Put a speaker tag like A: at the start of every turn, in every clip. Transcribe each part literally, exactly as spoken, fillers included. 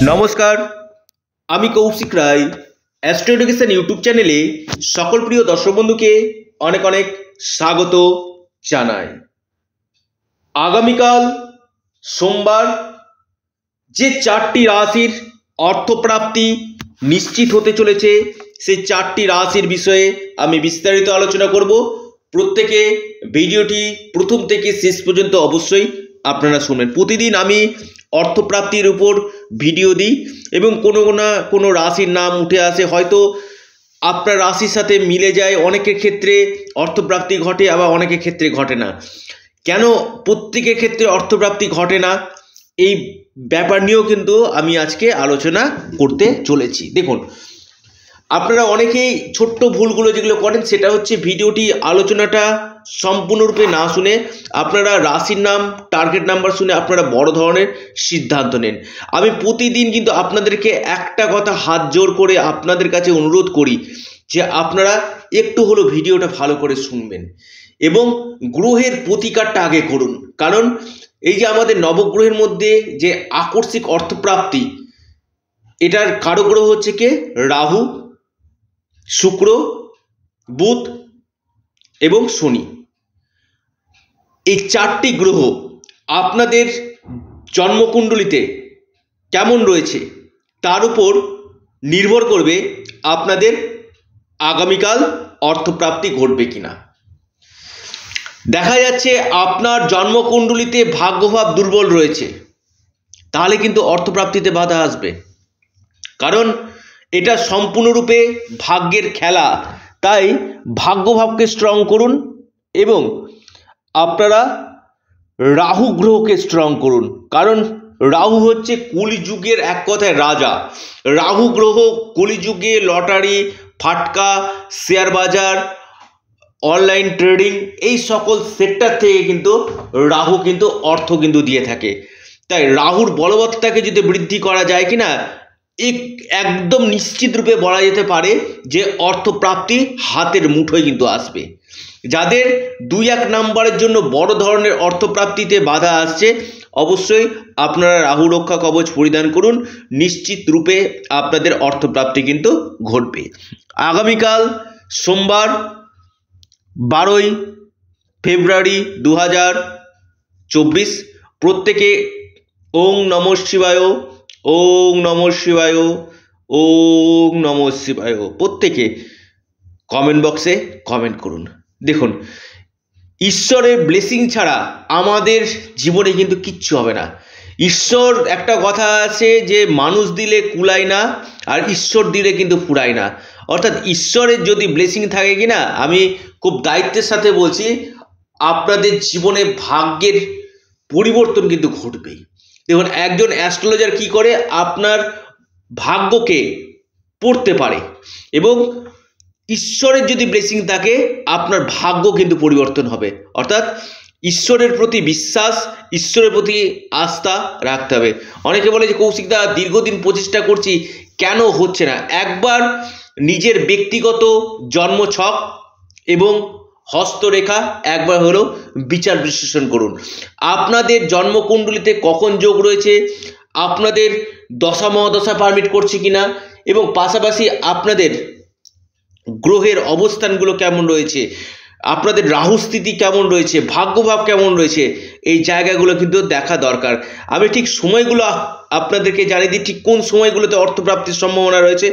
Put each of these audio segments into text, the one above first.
A: নমস্কার, আমি Koushik Roy. Astro education YouTube চ্যানেলে সকল প্রিয় দর্শক বন্ধুকে অনেক অনেক স্বাগত জানাই। আগামীকাল সোমবার যে চারটি রাশির অর্থপ্রাপ্তি নিশ্চিত হতে চলেছে, সেই চারটি রাশির বিষয়ে আমি বিস্তারিত আলোচনা করব। প্রত্যেকে ভিডিওটি প্রথম থেকে শেষ পর্যন্ত অবশ্যই আপনারা শুনবেন। প্রতিদিন আমি অর্থপ্রাপ্তির উপর ভিডিও দিই এবং কোনো না কোনো রাশির নাম উঠে আসে, হয়তো আপনার রাশির সাথে মিলে যায়। অনেকের ক্ষেত্রে অর্থপ্রাপ্তি ঘটে, আবার অনেকের ক্ষেত্রে ঘটে না। কেন প্রত্যেকের ক্ষেত্রে অর্থপ্রাপ্তি ঘটে না, এই ব্যাপার নিয়েও কিন্তু আমি আজকে আলোচনা করতে চলেছি। দেখুন, আপনারা অনেকেই ছোট্ট ভুলগুলো যেগুলো করেন, সেটা হচ্ছে ভিডিওটি আলোচনাটা সম্পূর্ণরূপে না শুনে আপনারা রাশির নাম, টার্গেট নাম্বার শুনে আপনারা বড় ধরনের সিদ্ধান্ত নেন। আমি প্রতিদিন কিন্তু আপনাদেরকে একটা কথা হাত জোর করে আপনাদের কাছে অনুরোধ করি যে আপনারা একটু হলো ভিডিওটা ভালো করে শুনবেন এবং গ্রহের প্রতিকারটা আগে করুন। কারণ এই যে আমাদের নবগ্রহের মধ্যে যে আকস্মিক অর্থপ্রাপ্তি, এটার কারো গ্রহ হচ্ছে কে? রাহু, শুক্র, বুধ এবং শনি। এই চারটি গ্রহ আপনাদের জন্মকুণ্ডলিতে কেমন রয়েছে তার উপর নির্ভর করবে আপনাদের আগামীকাল অর্থপ্রাপ্তি ঘটবে কিনা। দেখা যাচ্ছে আপনার জন্মকুণ্ডলিতে ভাগ্যভাব দুর্বল রয়েছে, তাহলে কিন্তু অর্থপ্রাপ্তিতে বাধা আসবে। কারণ এটা সম্পূর্ণরূপে ভাগ্যের খেলা। তাই ভাগ্যভাবকে স্ট্রং করুন এবং আপনারা রাহু গ্রহকে স্ট্রং করুন। কারণ রাহু হচ্ছে কলিযুগের এক কথায় রাজা। রাহু গ্রহ কলিযুগে লটারি, ফাটকা, শেয়ার বাজার, অনলাইন ট্রেডিং, এই সকল সেক্টর থেকে কিন্তু রাহু কিন্তু অর্থ কিন্তু দিয়ে থাকে। তাই রাহুর বলবত্তাকে যদি বৃদ্ধি করা যায় কিনা, একদম নিশ্চিত রূপে বলা যেতে পারে যে অর্থপ্রাপ্তি হাতের মুঠোয় কিন্তু আসবে। যাদের দুই এক নাম্বারের জন্য বড় ধরনের অর্থপ্রাপ্তিতে বাধা আসছে, অবশ্যই আপনারা রাহু রক্ষা কবচ পরিধান করুন, নিশ্চিত রূপে আপনাদের অর্থপ্রাপ্তি কিন্তু ঘটবে। আগামীকাল সোমবার বারোই ফেব্রুয়ারি দু হাজার চব্বিশ, প্রত্যেকে ওং নমঃ শিবায়, ওং নমঃ শিবায়, ওং নমঃ শিবায় প্রত্যেকে কমেন্ট বক্সে কমেন্ট করুন। দেখুন, ঈশ্বরের ব্লেসিং ছাড়া আমাদের জীবনে কিন্তু কিচ্ছু হবে না। ঈশ্বর, একটা কথা আছে যে মানুষ দিলে কুলায় না, আর ঈশ্বর দিলে কিন্তু ফুরায় না। অর্থাৎ ঈশ্বরের যদি ব্লেসিং থাকে কিনা, আমি খুব দায়িত্বের সাথে বলছি, আপনাদের জীবনে ভাগ্যের পরিবর্তন কিন্তু ঘটবেই। দেখুন, একজন অ্যাস্ট্রোলজার কি করে, আপনার ভাগ্যকে পড়তে পারে এবং ঈশ্বরের যদি ব্লেসিং থাকে, আপনার ভাগ্য কিন্তু পরিবর্তন হবে। অর্থাৎ ঈশ্বরের প্রতি বিশ্বাস, ঈশ্বরের প্রতি আস্থা রাখতে হবে। অনেকে বলে যে কৌশিকদা, দীর্ঘদিন প্রচেষ্টা করছি, কেন হচ্ছে না? একবার নিজের ব্যক্তিগত জন্মছক এবং হস্তরেখা একবার হলো বিচার বিশ্লেষণ করুন। আপনাদের জন্মকুণ্ডলিতে কখন যোগ রয়েছে, আপনাদের দশা মহাদশা পারমিট করছে কিনা, এবং পাশাপাশি আপনাদের গ্রহের অবস্থানগুলো কেমন রয়েছে, আপনাদের রাহু স্থিতি কেমন রয়েছে, ভাগ্যভাব কেমন রয়েছে, এই জায়গাগুলো কিন্তু দেখা দরকার। আমি ঠিক সময়গুলো আপনাদেরকে জানিয়ে দিই, ঠিক কোন সময়গুলোতে অর্থপ্রাপ্তির সম্ভাবনা রয়েছে।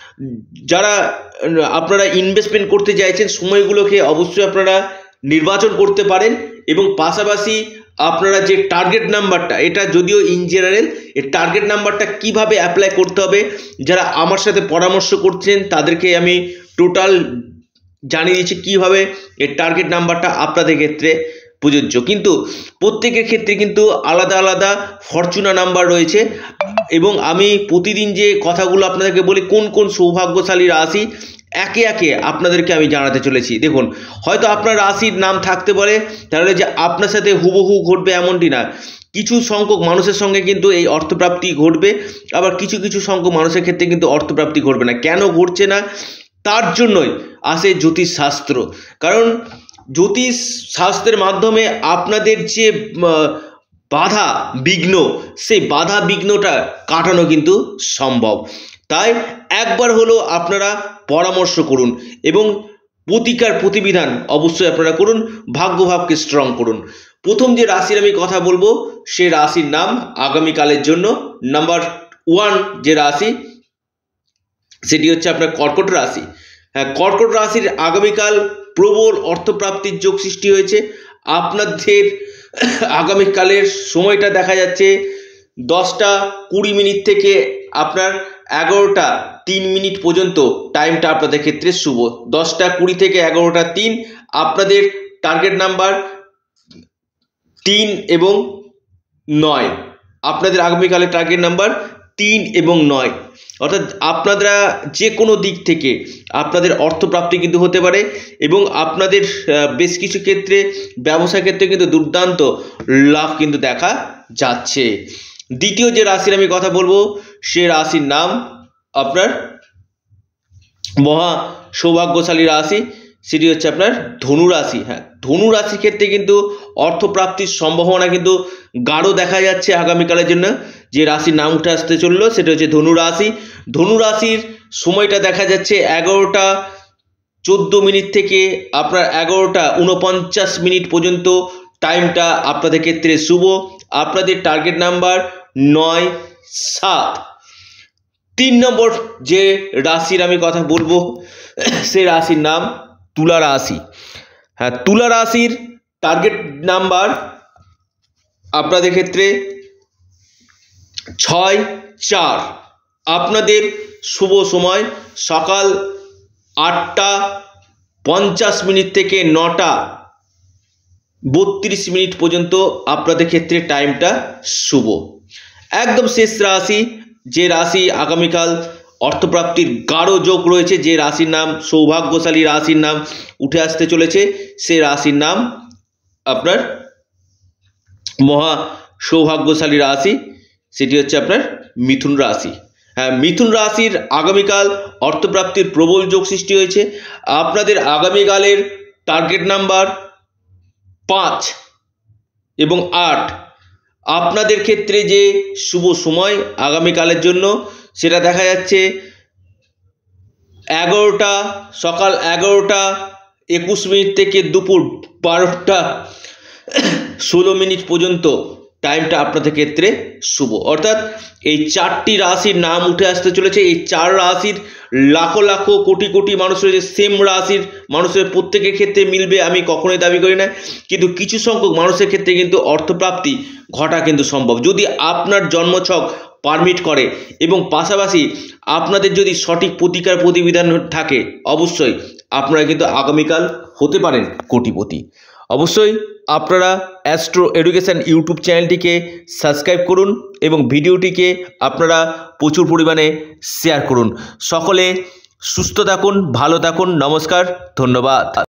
A: যারা আপনারা ইনভেস্টমেন্ট করতে চাইছেন, সময়গুলোকে অবশ্যই আপনারা নির্বাচন করতে পারেন। এবং পাশাপাশি আপনারা যে টার্গেট নাম্বারটা, এটা যদিও ইন জেনারেল, এই টার্গেট নাম্বারটা কিভাবে অ্যাপ্লাই করতে হবে, যারা আমার সাথে পরামর্শ করছেন তাদেরকে আমি টোটাল জানিয়ে দিচ্ছি কীভাবে এই টার্গেট নাম্বারটা আপনাদের ক্ষেত্রে প্রযোজ্য। কিন্তু প্রত্যেকের ক্ষেত্রে কিন্তু আলাদা আলাদা ফরচুনা নাম্বার রয়েছে এবং আমি প্রতিদিন যে কথাগুলো আপনাদেরকে বলি, কোন কোন সৌভাগ্যশালী রাশি, একে একে আপনাদেরকে আমি জানাতে চলেছি। দেখুন, হয়তো আপনার রাশির নাম থাকতে পারে, তাহলে যে আপনার সাথে হুবহু ঘটবে এমনটি না। কিছু সংখ্যক মানুষের সঙ্গে কিন্তু এই অর্থপ্রাপ্তি ঘটবে, আবার কিছু কিছু সংখ্যক মানুষের ক্ষেত্রে কিন্তু অর্থপ্রাপ্তি ঘটবে না। কেন ঘটছে না, তার জন্যই আসে জ্যোতিষ শাস্ত্র। কারণ জ্যোতিষ শাস্ত্রের মাধ্যমে আপনাদের যে বাধা বিঘ্ন, সেই বাধা বিঘ্নটা কাটানো কিন্তু সম্ভব। তাই একবার হলো আপনারা পরামর্শ করুন এবং প্রতিকার প্রতিবিধান অবশ্যই আপনারা করুন, ভাগ্যভাবকে স্ট্রং করুন। প্রথম যে রাশির আমি কথা বলবো সে রাশির নাম আগামীকালের জন্য নাম্বার ওয়ান যে রাশি সেটি হচ্ছে আপনার কর্কট রাশি। হ্যাঁ, কর্কট রাশির আগামীকাল প্রবল অর্থপ্রাপ্তির যোগ সৃষ্টি হয়েছে। আপনাদের আগামীকালের সময়টা দেখা যাচ্ছে দশটা কুড়ি মিনিট থেকে আপনার এগারোটা তিন মিনিট পর্যন্ত টাইমটা আপনাদের ক্ষেত্রে শুভ। দশটা কুড়ি থেকে এগারোটা তিন আপনাদের টার্গেট নাম্বার তিন এবং নয়, আপনাদের আগামীকালের টার্গেট নাম্বার তিন এবং নয়, অর্থাৎ আপনারা যে কোনো দিক থেকে আপনাদের অর্থপ্রাপ্তি কিন্তু হতে পারে এবং আপনাদের বেশ কিছু ক্ষেত্রে ব্যবসা ক্ষেত্রে কিন্তু দুর্দান্ত লাভ কিন্তু দেখা যাচ্ছে। দ্বিতীয় যে রাশির আমি কথা বলবো সে রাশির নাম আপনার মহা সৌভাগ্যশালী রাশি, সেটি হচ্ছে আপনার ধনু রাশি। হ্যাঁ, ধনু রাশির ক্ষেত্রে কিন্তু অর্থপ্রাপ্তির সম্ভাবনা কিন্তু গাঢ় দেখা যাচ্ছে আগামীকালের জন্য। যে রাশির নাম উঠে আসতে চললো সেটা হচ্ছে ধনু রাশি। ধনু রাশির সময়টা দেখা যাচ্ছে এগারোটা চোদ্দো মিনিট থেকে আপনার এগারোটা উনপঞ্চাশ মিনিট পর্যন্ত টাইমটা আপনাদের ক্ষেত্রে শুভ। আপনাদের টার্গেট নাম্বার নয় সাত। তিন নম্বর যে রাশির আমি কথা বলবো সে রাশির নাম তুলা রাশি। হ্যাঁ, তুলা রাশির টার্গেট নাম্বার আপনাদের ক্ষেত্রে ছয় চার। আপনাদের শুভ সময় সকাল আটটা পঞ্চাশ মিনিট থেকে নটা বত্রিশ মিনিট পর্যন্ত আপনাদের ক্ষেত্রে টাইমটা শুভ। একদম শেষ রাশি যে রাশি আগামীকাল অর্থপ্রাপ্তির গাঢ় যোগ রয়েছে, যে রাশির নাম সৌভাগ্যশালী রাশির নাম উঠে আসতে চলেছে সে রাশির নাম আপনার মহা সৌভাগ্যশালী রাশি, সেটি হচ্ছে আপনার মিথুন রাশি। হ্যাঁ, মিথুন রাশির আগামীকাল অর্থপ্রাপ্তির প্রবল যোগ সৃষ্টি হয়েছে। আপনাদের আগামীকালের টার্গেট নাম্বার পাঁচ এবং আট। আপনাদের ক্ষেত্রে যে শুভ সময় আগামীকালের জন্য সেটা দেখা যাচ্ছে এগারোটা সকাল এগারোটা একুশ মিনিট থেকে দুপুর বারোটা ষোলো মিনিট পর্যন্ত টাইমটা আপনাদের ক্ষেত্রে শুভ। অর্থাৎ এই চারটি রাশির নাম উঠে আসতে চলেছে। এই চার রাশির লাখো লাখো কোটি কোটি মানুষের যে সেম রাশির মানুষের প্রত্যেকের ক্ষেত্রে মিলবে আমি কখনোই দাবি করি না, কিন্তু কিছু সংখ্যক মানুষের ক্ষেত্রে কিন্তু অর্থপ্রাপ্তি ঘটা কিন্তু সম্ভব যদি আপনার জন্মছক পারমিট করে এবং পাশাপাশি আপনাদের যদি সঠিক প্রতিকার প্রতিবিধান থাকে অবশ্যই আপনারা কিন্তু আগামীকাল হতে পারেন কোটিপতি। অবশ্যই আপনারা অ্যাস্ট্রো এডুকেশন ইউটিউব চ্যানেলটিকে সাবস্ক্রাইব করুন এবং ভিডিওটিকে আপনারা প্রচুর পরিমাণে শেয়ার করুন। সকলে সুস্থ থাকুন, ভালো থাকুন, নমস্কার, ধন্যবাদ।